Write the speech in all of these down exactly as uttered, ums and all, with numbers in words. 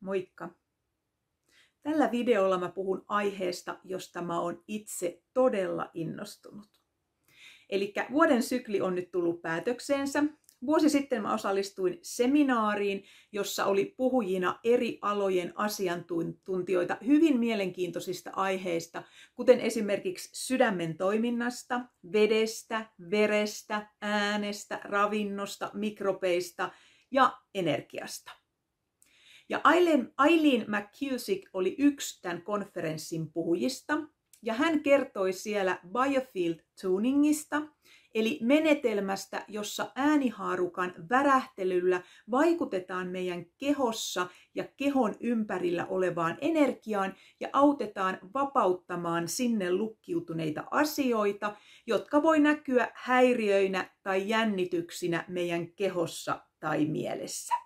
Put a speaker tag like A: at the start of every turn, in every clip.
A: Moikka! Tällä videolla mä puhun aiheesta, josta mä oon itse todella innostunut. Eli vuoden sykli on nyt tullut päätökseensä. Vuosi sitten mä osallistuin seminaariin, jossa oli puhujina eri alojen asiantuntijoita hyvin mielenkiintoisista aiheista, kuten esimerkiksi sydämen toiminnasta, vedestä, verestä, äänestä, ravinnosta, mikrobeista ja energiasta. Ja Eileen McKusick oli yksi tämän konferenssin puhujista, ja hän kertoi siellä biofield tuningista, eli menetelmästä, jossa äänihaarukan värähtelyllä vaikutetaan meidän kehossa ja kehon ympärillä olevaan energiaan ja autetaan vapauttamaan sinne lukkiutuneita asioita, jotka voi näkyä häiriöinä tai jännityksinä meidän kehossa tai mielessä.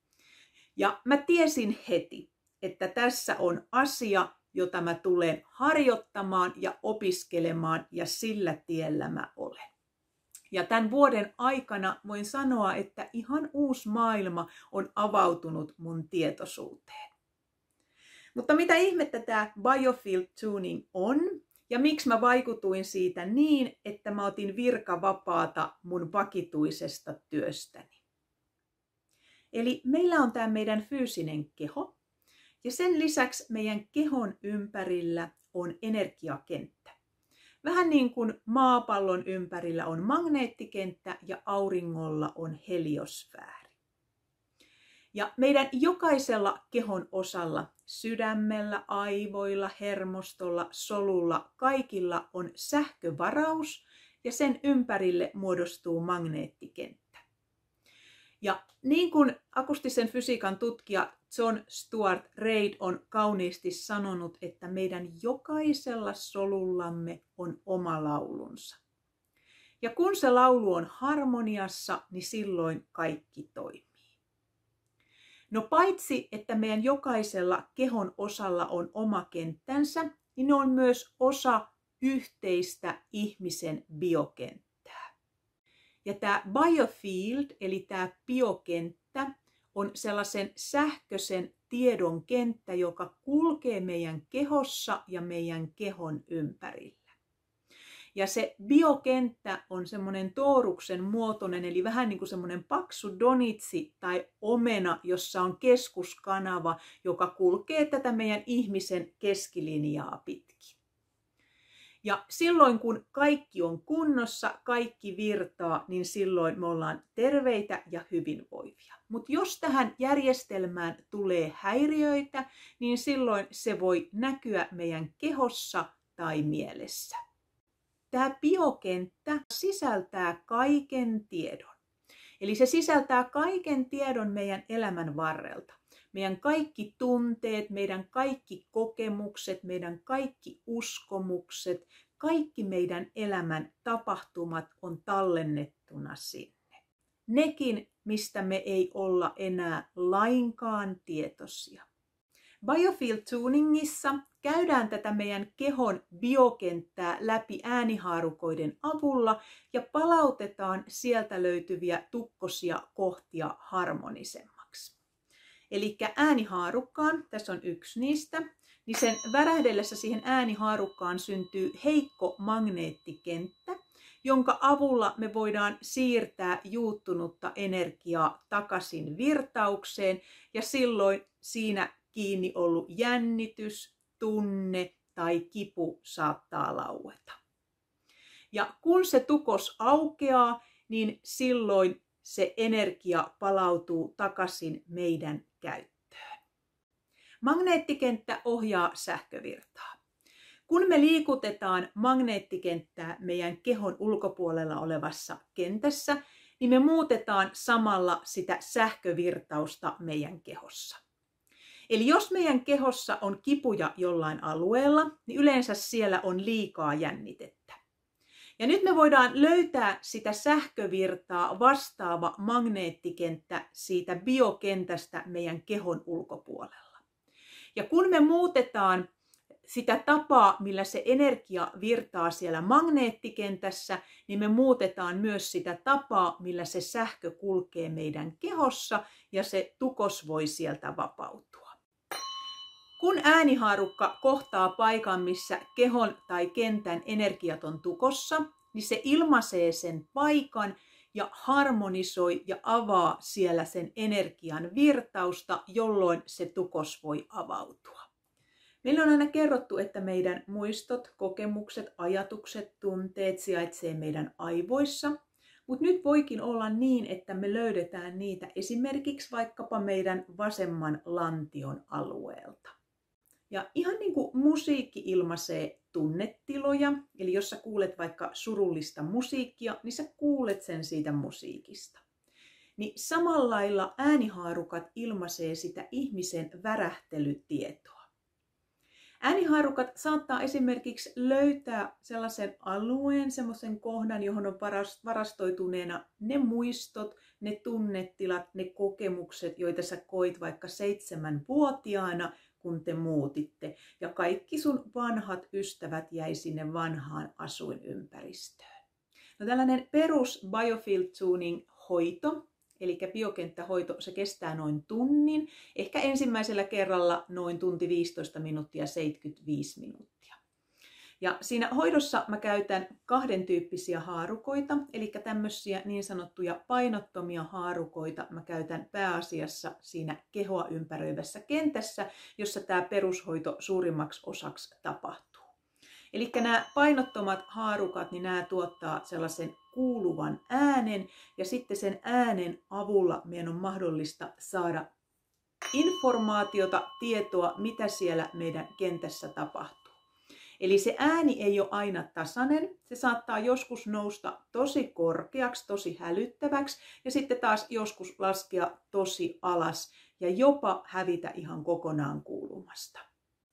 A: Ja mä tiesin heti, että tässä on asia, jota mä tulen harjoittamaan ja opiskelemaan, ja sillä tiellä mä olen. Ja tämän vuoden aikana voin sanoa, että ihan uusi maailma on avautunut mun tietoisuuteen. Mutta mitä ihmettä tämä biofield tuning on, ja miksi mä vaikutuin siitä niin, että mä otin virkavapaata mun vakituisesta työstäni. Eli meillä on tämä meidän fyysinen keho, ja sen lisäksi meidän kehon ympärillä on energiakenttä. Vähän niin kuin maapallon ympärillä on magneettikenttä ja auringolla on heliosfääri. Ja meidän jokaisella kehon osalla, sydämellä, aivoilla, hermostolla, solulla, kaikilla on sähkövaraus ja sen ympärille muodostuu magneettikenttä. Ja niin kuin akustisen fysiikan tutkija John Stuart Reid on kauniisti sanonut, että meidän jokaisella solullamme on oma laulunsa. Ja kun se laulu on harmoniassa, niin silloin kaikki toimii. No paitsi, että meidän jokaisella kehon osalla on oma kenttänsä, niin ne on myös osa yhteistä ihmisen biokenttää. Ja tämä biofield, eli tämä biokenttä, on sellaisen sähköisen tiedon kenttä, joka kulkee meidän kehossa ja meidän kehon ympärillä. Ja se biokenttä on semmoinen tooruksen muotoinen, eli vähän niin kuin semmoinen paksu donitsi tai omena, jossa on keskuskanava, joka kulkee tätä meidän ihmisen keskilinjaa pitkin. Ja silloin kun kaikki on kunnossa, kaikki virtaa, niin silloin me ollaan terveitä ja hyvinvoivia. Mutta jos tähän järjestelmään tulee häiriöitä, niin silloin se voi näkyä meidän kehossa tai mielessä. Tämä biokenttä sisältää kaiken tiedon. Eli se sisältää kaiken tiedon meidän elämän varrelta. Meidän kaikki tunteet, meidän kaikki kokemukset, meidän kaikki uskomukset, kaikki meidän elämän tapahtumat on tallennettuna sinne. Nekin, mistä me ei olla enää lainkaan tietoisia. Biofield tuningissa käydään tätä meidän kehon biokenttää läpi äänihaarukoiden avulla ja palautetaan sieltä löytyviä tukkosia kohtia harmonisemmaksi. Eli äänihaarukkaan, tässä on yksi niistä, niin sen värähdellessä siihen äänihaarukkaan syntyy heikko magneettikenttä, jonka avulla me voidaan siirtää juuttunutta energiaa takaisin virtaukseen, ja silloin siinä kiinni ollut jännitys, tunne tai kipu saattaa laueta. Ja kun se tukos aukeaa, niin silloin se energia palautuu takaisin meidän käyttöön. Magneettikenttä ohjaa sähkövirtaa. Kun me liikutetaan magneettikenttää meidän kehon ulkopuolella olevassa kentässä, niin me muutetaan samalla sitä sähkövirtausta meidän kehossa. Eli jos meidän kehossa on kipuja jollain alueella, niin yleensä siellä on liikaa jännitettä. Ja nyt me voidaan löytää sitä sähkövirtaa vastaava magneettikenttä siitä biokentästä meidän kehon ulkopuolella. Ja kun me muutetaan sitä tapaa, millä se energia virtaa siellä magneettikentässä, niin me muutetaan myös sitä tapaa, millä se sähkö kulkee meidän kehossa ja se tukos voi sieltä vapautua. Kun äänihaarukka kohtaa paikan, missä kehon tai kentän energiat on tukossa, niin se ilmaisee sen paikan ja harmonisoi ja avaa siellä sen energian virtausta, jolloin se tukos voi avautua. Meillä on aina kerrottu, että meidän muistot, kokemukset, ajatukset, tunteet sijaitsee meidän aivoissa. Mutta nyt voikin olla niin, että me löydetään niitä esimerkiksi vaikkapa meidän vasemman lantion alueelta. Ja ihan niin kuin musiikki ilmaisee tunnetiloja, eli jos sä kuulet vaikka surullista musiikkia, niin sä kuulet sen siitä musiikista. Niin samalla lailla äänihaarukat ilmaisee sitä ihmisen värähtelytietoa. Äänihaarukat saattaa esimerkiksi löytää sellaisen alueen, semmoisen kohdan, johon on varastoituneena ne muistot, ne tunnetilat, ne kokemukset, joita sä koit vaikka seitsemänvuotiaana, kun te muutitte. Ja kaikki sun vanhat ystävät jäi sinne vanhaan asuinympäristöön. No tällainen perus biofield tuning hoito, eli biokenttähoito, se kestää noin tunnin, ehkä ensimmäisellä kerralla noin tunti viisitoista minuuttia, seitsemänkymmentäviisi minuuttia. Ja siinä hoidossa mä käytän kahden tyyppisiä haarukoita, eli tämmöisiä niin sanottuja painottomia haarukoita mä käytän pääasiassa siinä kehoa ympäröivässä kentässä, jossa tämä perushoito suurimmaksi osaksi tapahtuu. Eli nämä painottomat haarukat, niin nämä tuottaa sellaisen kuuluvan äänen, ja sitten sen äänen avulla meidän on mahdollista saada informaatiota, tietoa, mitä siellä meidän kentässä tapahtuu. Eli se ääni ei ole aina tasainen, se saattaa joskus nousta tosi korkeaksi, tosi hälyttäväksi, ja sitten taas joskus laskea tosi alas ja jopa hävitä ihan kokonaan kuulumasta.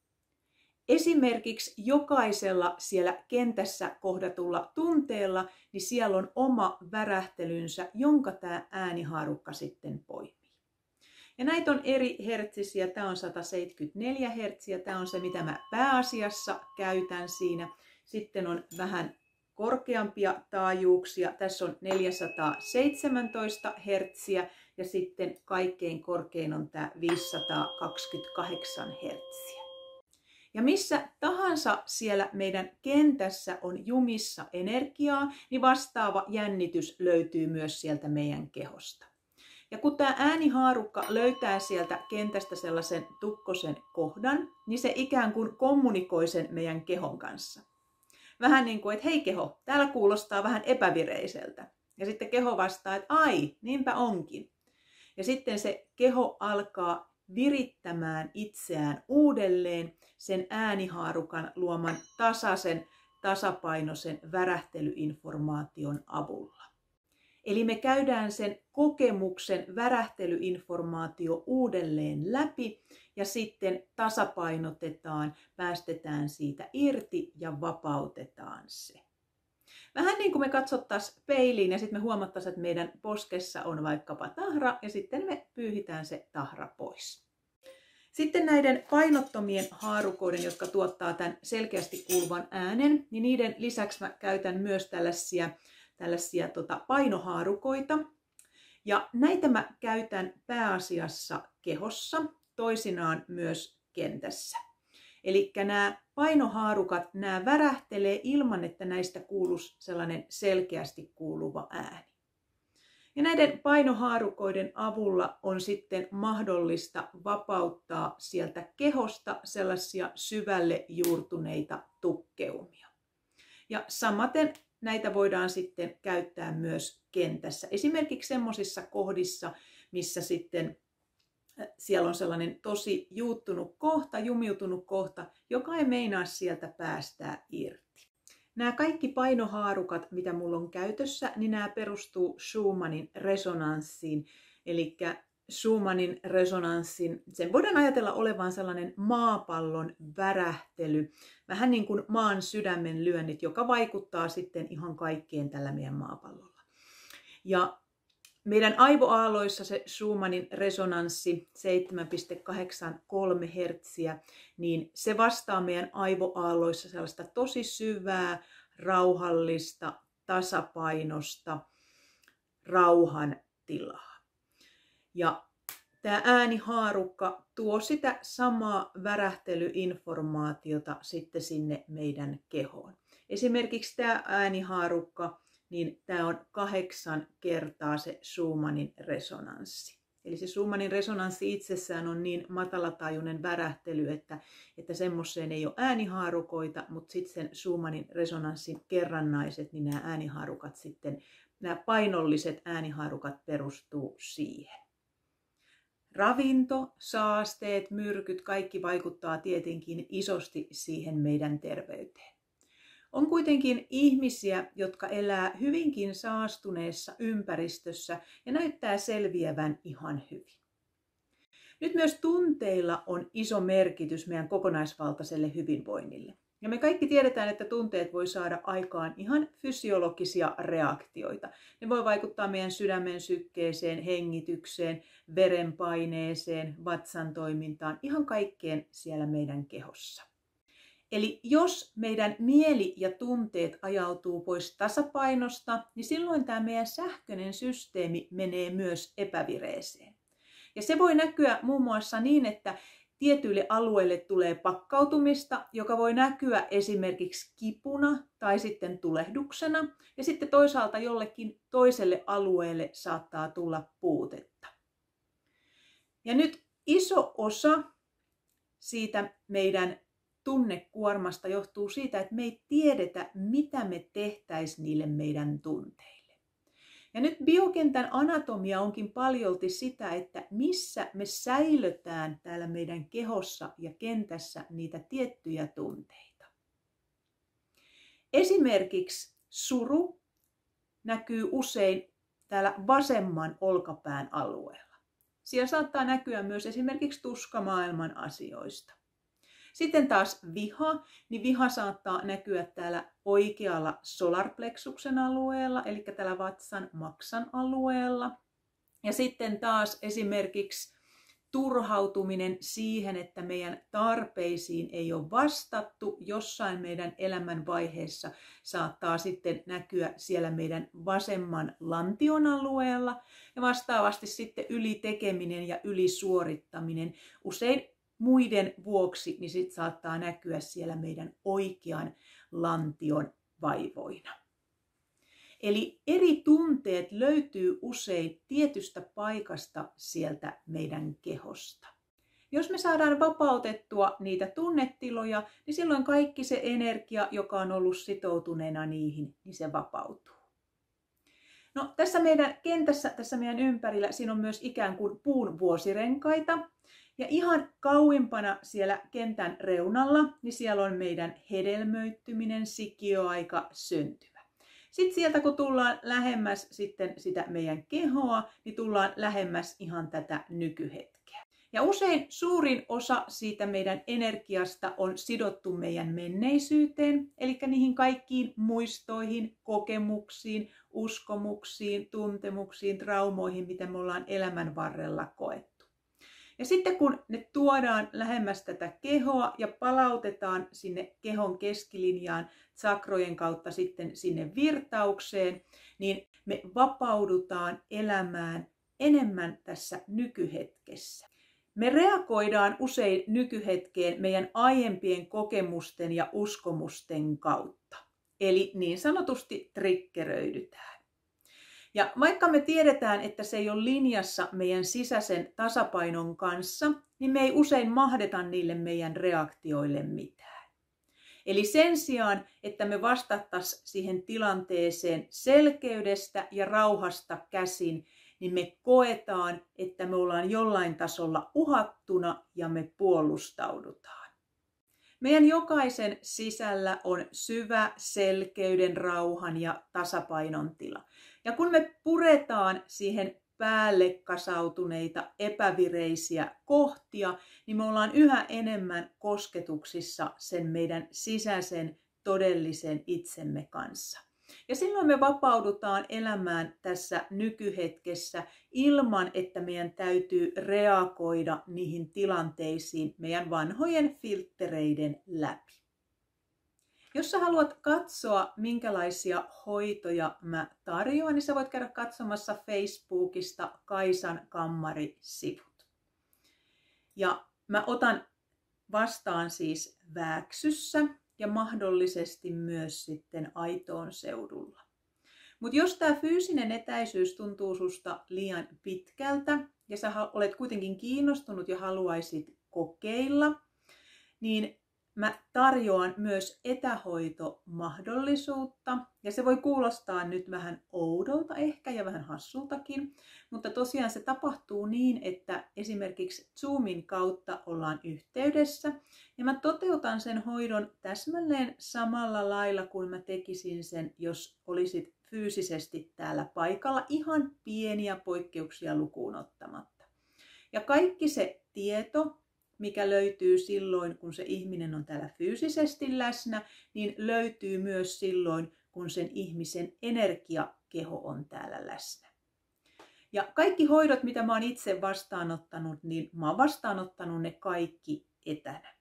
A: Esimerkiksi jokaisella siellä kentässä kohdatulla tunteella, niin siellä on oma värähtelynsä, jonka tämä äänihaarukka sitten poimii. Ja näitä on eri hertsisiä. Tämä on sata seitsemänkymmentäneljä hertsiä. Tämä on se, mitä mä pääasiassa käytän siinä. Sitten on vähän korkeampia taajuuksia. Tässä on neljäsataaseitsemäntoista hertsiä ja sitten kaikkein korkein on tämä viisisataakaksikymmentäkahdeksan hertsiä. Ja missä tahansa siellä meidän kentässä on jumissa energiaa, niin vastaava jännitys löytyy myös sieltä meidän kehosta. Ja kun tämä äänihaarukka löytää sieltä kentästä sellaisen tukkosen kohdan, niin se ikään kuin kommunikoi sen meidän kehon kanssa. Vähän niin kuin, että hei keho, täällä kuulostaa vähän epävireiseltä. Ja sitten keho vastaa, että ai, niinpä onkin. Ja sitten se keho alkaa virittämään itseään uudelleen sen äänihaarukan luoman tasaisen, tasapainoisen värähtelyinformaation avulla. Eli me käydään sen kokemuksen värähtelyinformaatio uudelleen läpi ja sitten tasapainotetaan, päästetään siitä irti ja vapautetaan se. Vähän niin kuin me katsottaisiin peiliin ja sitten me huomattaisiin, että meidän poskessa on vaikkapa tahra ja sitten me pyyhitään se tahra pois. Sitten näiden painottomien haarukoiden, jotka tuottaa tämän selkeästi kuuluvan äänen, niin niiden lisäksi mä käytän myös tällaisia, tällaisia tota, painohaarukoita. Ja näitä mä käytän pääasiassa kehossa, toisinaan myös kentässä. Eli nämä painohaarukat, nämä värähtelee ilman, että näistä kuuluisi sellainen selkeästi kuuluva ääni. Ja näiden painohaarukoiden avulla on sitten mahdollista vapauttaa sieltä kehosta sellaisia syvälle juurtuneita tukkeumia. Ja samaten näitä voidaan sitten käyttää myös kentässä. Esimerkiksi semmoisissa kohdissa, missä sitten siellä on sellainen tosi juuttunut kohta, jumiutunut kohta, joka ei meinaa sieltä päästää irti. Nämä kaikki painohaarukat, mitä mulla on käytössä, niin nämä perustuu Schumannin resonanssiin. Eli Schumannin resonanssin, sen voidaan ajatella olevan sellainen maapallon värähtely, vähän niin kuin maan sydämen lyönnit, joka vaikuttaa sitten ihan kaikkeen tällä meidän maapallolla. Ja meidän aivoaaloissa se Schumannin resonanssi seitsemän pilkku kahdeksankymmentäkolme hertsiä, niin se vastaa meidän aivoaaloissa sellaista tosi syvää, rauhallista, tasapainosta, rauhan tilaa. Ja tämä äänihaarukka tuo sitä samaa värähtelyinformaatiota sitten sinne meidän kehoon. Esimerkiksi tämä äänihaarukka, niin tämä on kahdeksan kertaa se Schumannin resonanssi. Eli se Schumannin resonanssi itsessään on niin matalatajuinen värähtely, että, että semmoiseen ei ole äänihaarukoita, mutta sitten sen Schumannin resonanssin kerrannaiset, niin nämä äänihaarukat sitten, nämä painolliset äänihaarukat perustuu siihen. Ravinto, saasteet, myrkyt, kaikki vaikuttaa tietenkin isosti siihen meidän terveyteen. On kuitenkin ihmisiä, jotka elää hyvinkin saastuneessa ympäristössä ja näyttää selviävän ihan hyvin. Nyt myös tunteilla on iso merkitys meidän kokonaisvaltaiselle hyvinvoinnille. Ja me kaikki tiedetään, että tunteet voi saada aikaan ihan fysiologisia reaktioita. Ne voi vaikuttaa meidän sydämen sykkeeseen, hengitykseen, verenpaineeseen, vatsan toimintaan, ihan kaikkeen siellä meidän kehossa. Eli jos meidän mieli ja tunteet ajautuu pois tasapainosta, niin silloin tämä meidän sähköinen systeemi menee myös epävireeseen. Ja se voi näkyä muun muassa niin, että tietyille alueille tulee pakkautumista, joka voi näkyä esimerkiksi kipuna tai sitten tulehduksena. Ja sitten toisaalta jollekin toiselle alueelle saattaa tulla puutetta. Ja nyt iso osa siitä meidän tunnekuormasta johtuu siitä, että me ei tiedetä, mitä me tehtäisiin niille meidän tunteille. Ja nyt biokentän anatomia onkin paljolti sitä, että missä me säilötään täällä meidän kehossa ja kentässä niitä tiettyjä tunteita. Esimerkiksi suru näkyy usein täällä vasemman olkapään alueella. Siellä saattaa näkyä myös esimerkiksi tuska maailman asioista. Sitten taas viha, niin viha saattaa näkyä täällä oikealla solarplexuksen alueella, eli täällä vatsan maksan alueella. Ja sitten taas esimerkiksi turhautuminen siihen, että meidän tarpeisiin ei ole vastattu jossain meidän elämänvaiheessa, saattaa sitten näkyä siellä meidän vasemman lantion alueella. Ja vastaavasti sitten ylitekeminen ja ylisuorittaminen usein muiden vuoksi, niin sit saattaa näkyä siellä meidän oikean lantion vaivoina. Eli eri tunteet löytyy usein tietystä paikasta sieltä meidän kehosta. Jos me saadaan vapautettua niitä tunnetiloja, niin silloin kaikki se energia, joka on ollut sitoutuneena niihin, niin se vapautuu. No, tässä meidän kentässä, tässä meidän ympärillä, siinä on myös ikään kuin puun vuosirenkaita. Ja ihan kauimpana siellä kentän reunalla, niin siellä on meidän hedelmöittyminen, sikiöaika, syntymä. Sitten sieltä kun tullaan lähemmäs sitten sitä meidän kehoa, niin tullaan lähemmäs ihan tätä nykyhetkeä. Ja usein suurin osa siitä meidän energiasta on sidottu meidän menneisyyteen, eli niihin kaikkiin muistoihin, kokemuksiin, uskomuksiin, tuntemuksiin, traumoihin, mitä me ollaan elämän varrella koettu. Ja sitten kun ne tuodaan lähemmäs tätä kehoa ja palautetaan sinne kehon keskilinjaan tsakrojen kautta sitten sinne virtaukseen, niin me vapaudutaan elämään enemmän tässä nykyhetkessä. Me reagoidaan usein nykyhetkeen meidän aiempien kokemusten ja uskomusten kautta. Eli niin sanotusti triggeröidytään. Ja vaikka me tiedetään, että se ei ole linjassa meidän sisäisen tasapainon kanssa, niin me ei usein mahdeta niille meidän reaktioille mitään. Eli sen sijaan, että me vastattaisiin siihen tilanteeseen selkeydestä ja rauhasta käsin, niin me koetaan, että me ollaan jollain tasolla uhattuna ja me puolustaudutaan. Meidän jokaisen sisällä on syvä selkeyden, rauhan ja tasapainon tila. Ja kun me puretaan siihen päälle kasautuneita epävireisiä kohtia, niin me ollaan yhä enemmän kosketuksissa sen meidän sisäisen todellisen itsemme kanssa. Ja silloin me vapaudutaan elämään tässä nykyhetkessä ilman, että meidän täytyy reagoida niihin tilanteisiin meidän vanhojen filttereiden läpi. Jos sä haluat katsoa, minkälaisia hoitoja mä tarjoan, niin sä voit käydä katsomassa Facebookista Kaisan Kammari-sivut. Ja mä otan vastaan siis Vääksyssä ja mahdollisesti myös sitten Aitoon seudulla. Mutta jos tämä fyysinen etäisyys tuntuu susta liian pitkältä ja sä olet kuitenkin kiinnostunut ja haluaisit kokeilla, niin mä tarjoan myös etähoitomahdollisuutta. Ja se voi kuulostaa nyt vähän oudolta ehkä ja vähän hassultakin, mutta tosiaan se tapahtuu niin, että esimerkiksi Zoomin kautta ollaan yhteydessä. Ja mä toteutan sen hoidon täsmälleen samalla lailla kuin mä tekisin sen, jos olisit fyysisesti täällä paikalla, ihan pieniä poikkeuksia lukuun ottamatta. Ja kaikki se tieto, mikä löytyy silloin, kun se ihminen on täällä fyysisesti läsnä, niin löytyy myös silloin, kun sen ihmisen energiakeho on täällä läsnä. Ja kaikki hoidot, mitä mä oon itse vastaanottanut, niin mä oon vastaanottanut ne kaikki etänä.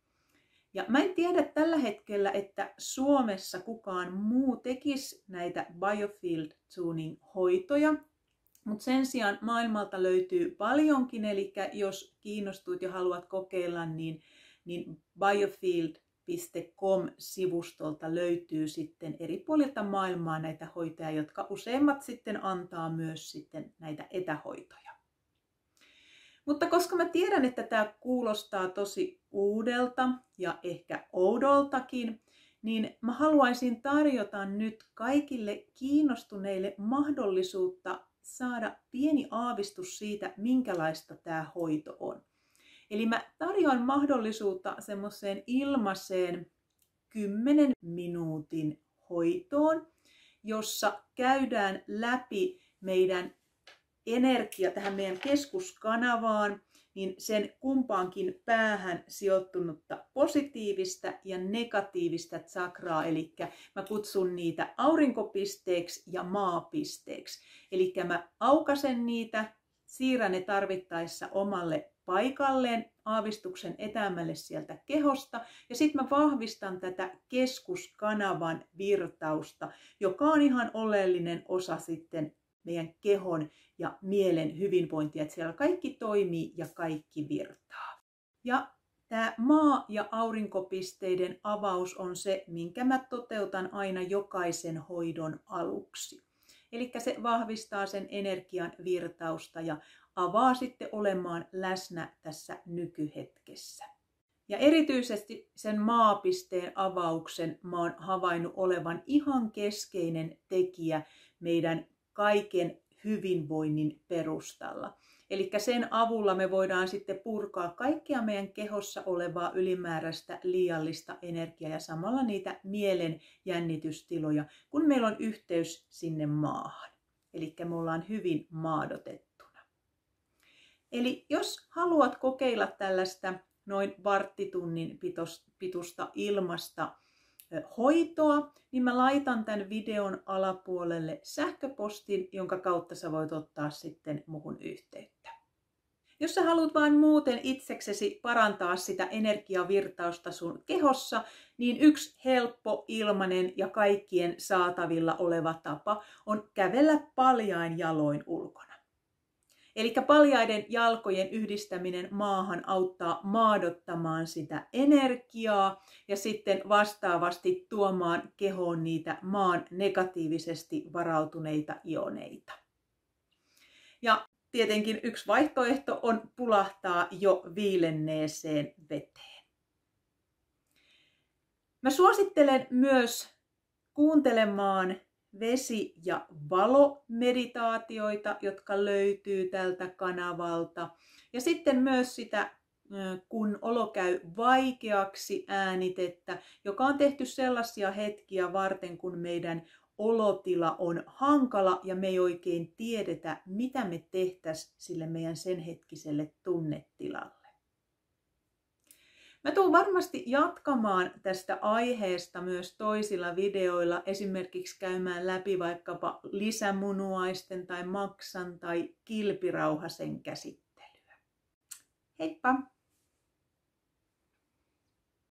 A: Ja mä en tiedä tällä hetkellä, että Suomessa kukaan muu tekisi näitä Biofield Tuning hoitoja, mutta sen sijaan maailmalta löytyy paljonkin, eli jos kiinnostut ja haluat kokeilla, niin, niin biofield piste com-sivustolta löytyy sitten eri puolilta maailmaa näitä hoitoja, jotka useimmat sitten antaa myös sitten näitä etähoitoja. Mutta koska mä tiedän, että tämä kuulostaa tosi uudelta ja ehkä oudoltakin, niin mä haluaisin tarjota nyt kaikille kiinnostuneille mahdollisuutta saada pieni aavistus siitä, minkälaista tämä hoito on. Eli mä tarjoan mahdollisuutta semmoiseen ilmaiseen kymmenen minuutin hoitoon, jossa käydään läpi meidän energia tähän meidän keskuskanavaan, niin sen kumpaankin päähän sijoittunutta positiivista ja negatiivista chakraa, eli mä kutsun niitä aurinkopisteeksi ja maapisteeksi. Eli mä aukasen niitä, siirrän ne tarvittaessa omalle paikalleen, aavistuksen etäämälle sieltä kehosta, ja sitten mä vahvistan tätä keskuskanavan virtausta, joka on ihan oleellinen osa sitten meidän kehon ja mielen hyvinvointia, että siellä kaikki toimii ja kaikki virtaa. Ja tämä maa- ja aurinkopisteiden avaus on se, minkä mä toteutan aina jokaisen hoidon aluksi. Eli se vahvistaa sen energian virtausta ja avaa sitten olemaan läsnä tässä nykyhetkessä. Ja erityisesti sen maapisteen avauksen mä oon havainnut olevan ihan keskeinen tekijä meidän kaiken hyvinvoinnin perustalla. Eli sen avulla me voidaan sitten purkaa kaikkea meidän kehossa olevaa ylimääräistä liiallista energiaa ja samalla niitä mielen jännitystiloja, kun meillä on yhteys sinne maahan. Eli me ollaan hyvin maadotettuna. Eli jos haluat kokeilla tällaista noin varttitunnin pituista ilmasta hoitoa, niin mä laitan tämän videon alapuolelle sähköpostin, jonka kautta sä voit ottaa sitten muhun yhteyttä. Jos sä haluat vain muuten itseksesi parantaa sitä energiavirtausta sun kehossa, niin yksi helppo, ilmainen ja kaikkien saatavilla oleva tapa on kävellä paljain jaloin ulkona. Eli paljaiden jalkojen yhdistäminen maahan auttaa maadottamaan sitä energiaa ja sitten vastaavasti tuomaan kehoon niitä maan negatiivisesti varautuneita ioneita. Ja tietenkin yksi vaihtoehto on pulahtaa jo viilenneeseen veteen. Mä suosittelen myös kuuntelemaan vesi- ja valomeditaatioita, jotka löytyy tältä kanavalta. Ja sitten myös sitä, kun olo käy vaikeaksi, äänitettä, joka on tehty sellaisia hetkiä varten, kun meidän olotila on hankala ja me ei oikein tiedetä, mitä me tehtäisiin sille meidän sen hetkiselle tunnetilalle. Mä tuun varmasti jatkamaan tästä aiheesta myös toisilla videoilla, esimerkiksi käymään läpi vaikkapa lisämunuaisten tai maksan tai kilpirauhasen käsittelyä. Heippa!